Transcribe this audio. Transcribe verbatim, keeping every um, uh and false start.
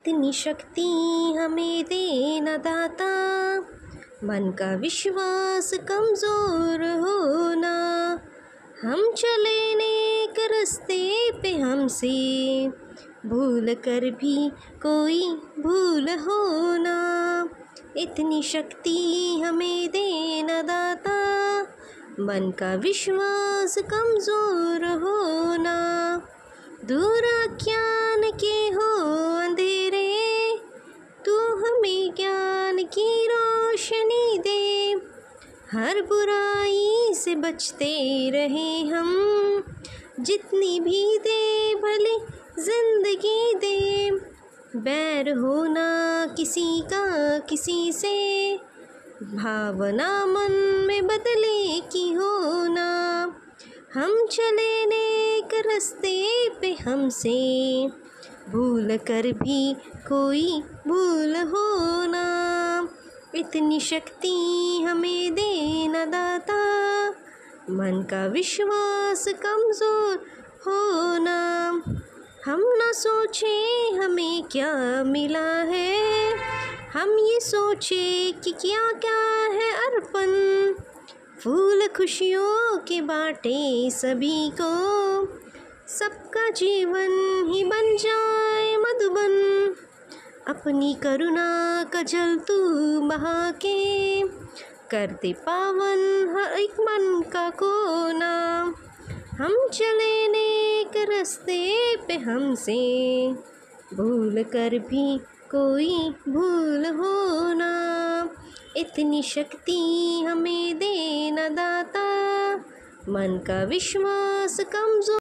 इतनी शक्ति हमें दे न दाता, मन का विश्वास कमज़ोर होना। हम चले नेक रास्ते पे हमसे भूल कर भी कोई भूल होना। इतनी शक्ति हमें दे न दाता, मन का विश्वास कमज़ोर होना। दूर ज्ञान के हो अंधेरे, तू हमें ज्ञान की रोशनी दे। हर बुराई से बचते रहे हम, जितनी भी दे भले ज़िंदगी दे। बैर होना किसी का किसी से, भावना मन में बदले की होना। हम चले नेक रास्ते पे हमसे भूल कर भी कोई भूल होना। इतनी शक्ति हमें दे न दाता, मन का विश्वास कमज़ोर होना। हम न सोचे हमें क्या मिला है, हम ये सोचे कि क्या क्या है अर्पण। फूल खुशियों के बाटे सभी को, सबका जीवन ही बन जाए मधुबन। अपनी करुणा का जल तू बहा के, कर दे पावन हर एक मन का कोना। हम चले नेक रास्ते पे हमसे भूल कर भी कोई भूल होना। इतनी शक्ति हमें दे न दाता, मन का विश्वास कमज़ोर